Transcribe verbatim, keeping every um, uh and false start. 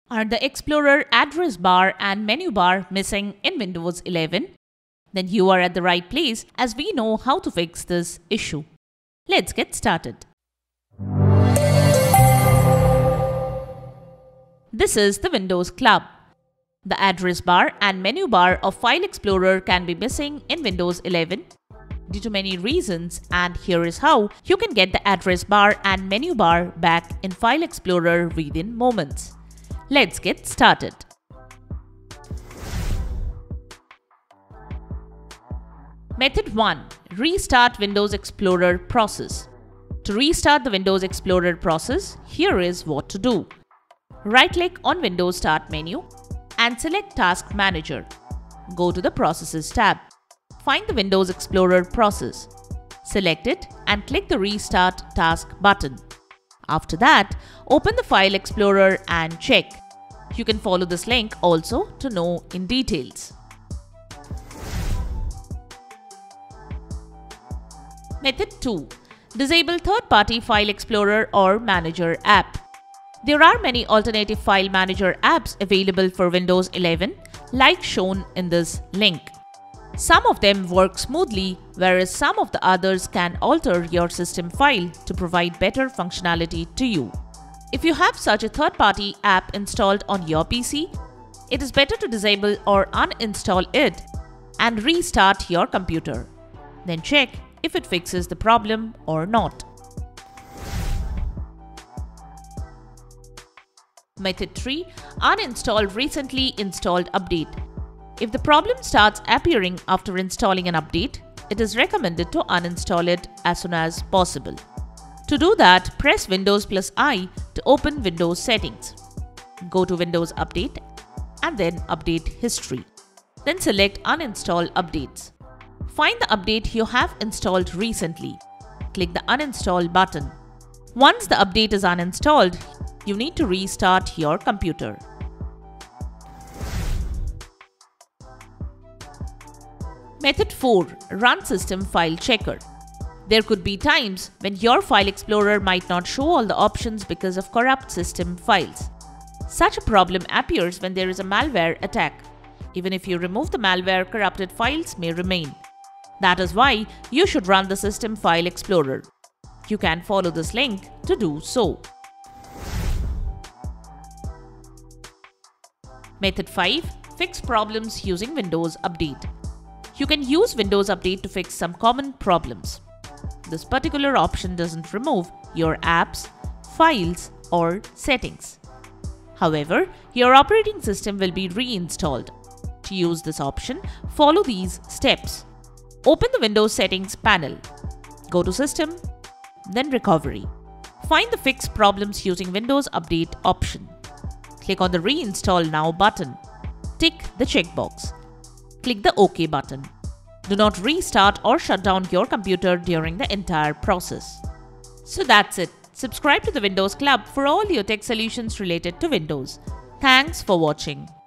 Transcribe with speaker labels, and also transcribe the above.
Speaker 1: Are the Explorer address bar and menu bar missing in Windows eleven? Then you are at the right place, as we know how to fix this issue. Let's get started. This is the Windows Club. The address bar and menu bar of File Explorer can be missing in Windows eleven due to many reasons, and here is how you can get the address bar and menu bar back in File Explorer within moments. Let's get started. Method one. Restart Windows Explorer process. To restart the Windows Explorer process, here is what to do. Right-click on Windows Start menu and select Task Manager. Go to the Processes tab. Find the Windows Explorer process. Select it and click the Restart Task button. After that, open the File Explorer and check. You can follow this link also to know in details. Method two. Disable third-party File Explorer or Manager app. There are many alternative file manager apps available for Windows eleven, like shown in this link. Some of them work smoothly, whereas some of the others can alter your system file to provide better functionality to you. If you have such a third-party app installed on your P C, it is better to disable or uninstall it and restart your computer. Then check if it fixes the problem or not. Method three. Uninstall recently installed update. If the problem starts appearing after installing an update, it is recommended to uninstall it as soon as possible. To do that, press Windows plus I to open Windows settings. Go to Windows Update and then Update History. Then select Uninstall Updates. Find the update you have installed recently. Click the Uninstall button. Once the update is uninstalled, you need to restart your computer. Method four. Run System File Checker. There could be times when your File Explorer might not show all the options because of corrupt system files. Such a problem appears when there is a malware attack. Even if you remove the malware, corrupted files may remain. That is why you should run the System File Explorer. You can follow this link to do so. Method five. Fix problems using Windows Update. You can use Windows Update to fix some common problems. This particular option doesn't remove your apps, files, or settings. However, your operating system will be reinstalled. To use this option, follow these steps. Open the Windows Settings panel. Go to System, then Recovery. Find the Fix Problems using Windows Update option. Click on the Reinstall Now button. Tick the checkbox. Click the OK button. Do not restart or shut down your computer during the entire process. So that's it. Subscribe to the Windows Club for all your tech solutions related to Windows. Thanks for watching.